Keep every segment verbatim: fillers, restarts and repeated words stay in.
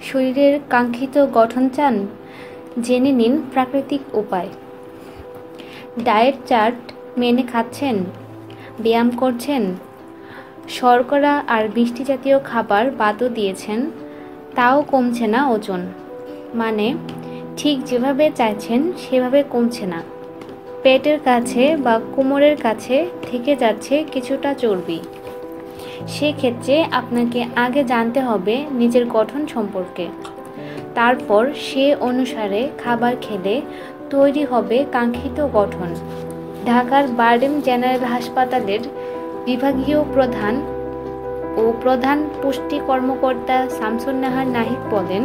শরীরের কাঙ্ক্ষিত গঠন চান? জেনে নিন প্রাকৃতিক উপায়। ডায়েট চার্ট মেনে খাচ্ছেন, ব্যায়াম করছেন, শর্করা আর মিষ্টি জাতীয় খাবার বাদও দিয়েছেন, তাও কমছে না ওজন। মানে ঠিক যেভাবে চাইছেন সেভাবে কমছে না। পেটের কাছে বা কোমরের কাছে থেকে যাচ্ছে কিছুটা চর্বি। সেক্ষেত্রে আপনাকে আগে জানতে হবে নিজের গঠন সম্পর্কে। তারপর সে অনুসারে খাবার খেলে তৈরি হবে কাঙ্ক্ষিত গঠন। ঢাকার বারডেম জেনারেল হাসপাতালের বিভাগীয় প্রধান ও প্রধান পুষ্টি কর্মকর্তা শামসুন নাহার নাহিদ বলেন,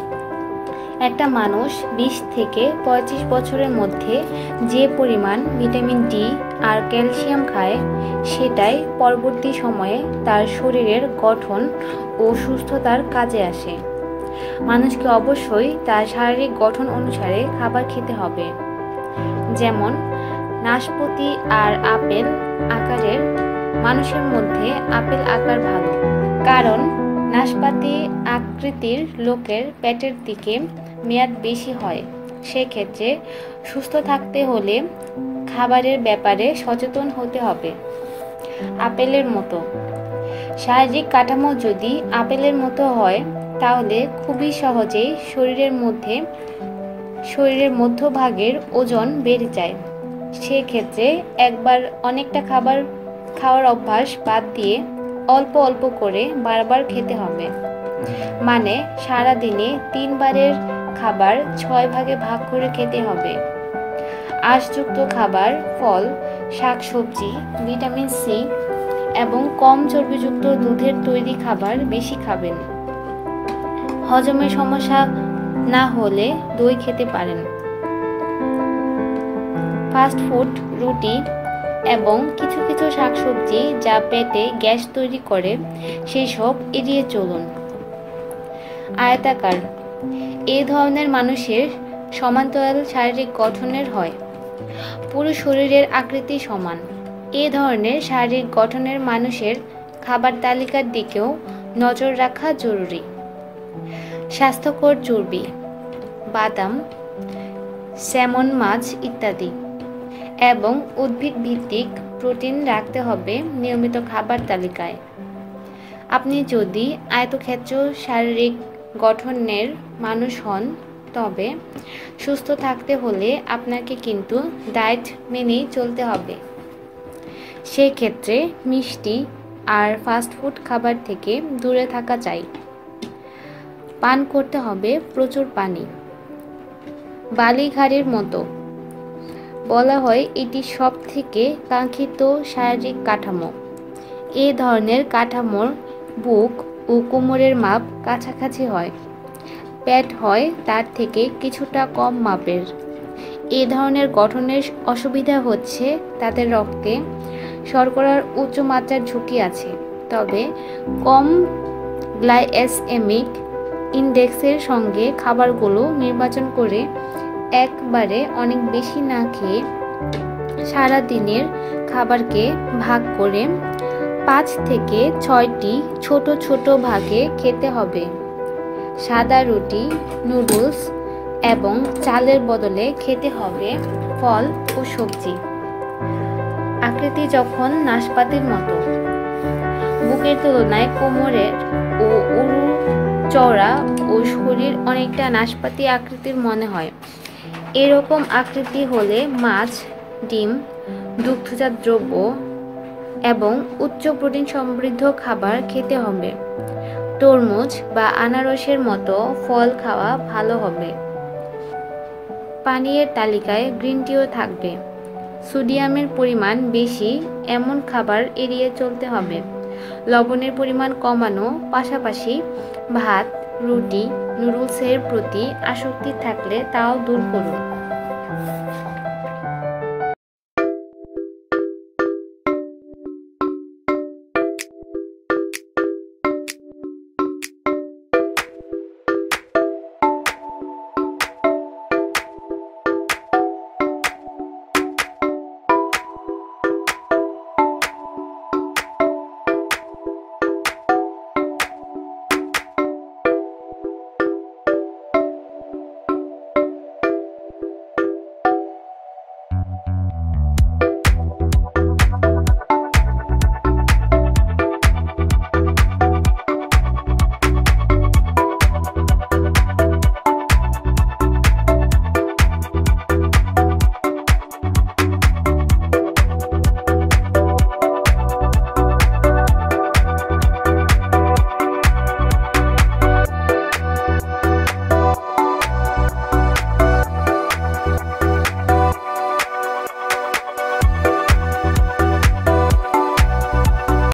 একটা মানুষ বিশ থেকে পঁয়ত্রিশ বছরের মধ্যে যে পরিমাণ ভিটামিন ডি আর ক্যালসিয়াম খায়, সেটাই পরবর্তী সময়ে তার শরীরের গঠন ও সুস্থতার কাজে আসে। মানুষকে অবশ্যই তার শারীরিক গঠন অনুসারে খাবার খেতে হবে। যেমন নাশপাতি আর আপেল আকারের মানুষের মধ্যে আপেল আকার ভালো, কারণ নাশপাতি আকৃতির লোকের পেটের দিকে মেয়াদ বেশি হয়। সেক্ষেত্রে সুস্থ থাকতে হলে খাবারের ব্যাপারে সচেতন হতে হবে। আপেলের মতো শারীরিক কাঠামো যদি আপেলের মতো হয়, তাহলে খুবই সহজেই শরীরের মধ্যে শরীরের মধ্যভাগের ওজন বেড়ে যায়। সেক্ষেত্রে একবার অনেকটা খাবার খাওয়ার অভ্যাস বাদ দিয়ে অল্প অল্প করে বারবার খেতে হবে। মানে সারাদিনে তিনবারের খাবার ছয় ভাগে ভাগ করে খেতে হবে। আঁশযুক্ত খাবার, ফল, শাকসবজি, ভিটামিন সি এবং কম চর্বিযুক্ত দুধের তৈরি খাবার বেশি খাবেন। হজমের সমস্যা না হলে দই খেতে পারেন। ফাস্ট ফুড, রুটি এবং কিছু কিছু শাকসবজি যা পেটে গ্যাস তৈরি করে, সেই সব এড়িয়ে চলুন। আয়তাকার এই ধরনের মানুষের সমান্তরাল শারীরিক গঠনের হয়। পুরো শরীরের আকৃতি সমান। এ ধরনের শারীরিক গঠনের মানুষের খাবার তালিকার দিকেও নজর রাখা জরুরি। স্বাস্থ্যকর চর্বি, বাদাম, স্যামন মাছ ইত্যাদি এবং উদ্ভিদ ভিত্তিক প্রোটিন রাখতে হবে নিয়মিত খাবার তালিকায়। আপনি যদি আয়তক্ষেত্র শারীরিক গঠনের মানুষ হন, তবে সুস্থ থাকতে হলে আপনাকে কিন্তু ডায়েট মেনেই চলতে হবে। সেক্ষেত্রে মিষ্টি আর ফাস্টফুড খাবার থেকে দূরে থাকা চাই। পান করতে হবে প্রচুর পানি। বালিঘাড়ের মতো বলা হয় এটি সব থেকে কাঙ্ক্ষিত শারীরিক কাঠামো। এ ধরনের কাঠামোর বুক ও কোমরের মাপ কাছাকাছি হয়। পেট হয় তার থেকে কিছুটা কম মাপের। এ ধরনের গঠনের অসুবিধা হচ্ছে তাদের রক্তে শর্করার উচ্চ মাত্রার ঝুঁকি আছে, তবে কম গ্লাইসেমিক ইনডেক্সের সঙ্গে খাবারগুলো নির্বাচন করে একবারে অনেক বেশি না খেয়ে সারা দিনের খাবারকে ভাগ করে পাঁচ থেকে ছয়টি ছোট ছোট ভাগে খেতে হবে। সাদা রুটি, নুডলস এবং চালের বদলে খেতে হবে ফল ও সবজি। আকৃতি যখন নাশপাতির মতো, বুকের তুলনায় কোমরের ও উরু চওড়া ও শরীর অনেকটা নাশপাতি আকৃতির মনে হয়, এরকম আকৃতি হলে মাছ, ডিম, দুগ্ধজাত দ্রব্য এবং উচ্চ প্রোটিন সমৃদ্ধ খাবার খেতে হবে। তরমুজ বা আনারসের মতো ফল খাওয়া ভালো হবে। পানীয়ের তালিকায় গ্রিন টিও থাকবে। সোডিয়ামের পরিমাণ বেশি এমন খাবার এড়িয়ে চলতে হবে। লবণের পরিমাণ কমানো, পাশাপাশি ভাত, রুটি, নুডলসের প্রতি আসক্তি থাকলে তাও দূর করুন।